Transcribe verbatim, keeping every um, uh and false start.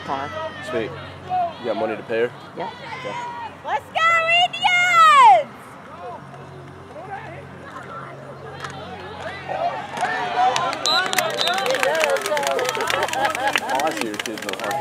car. Sweet. You got money to pay her? Yeah. Yeah. Let's go, Indians! Oh, I see your kids in the park.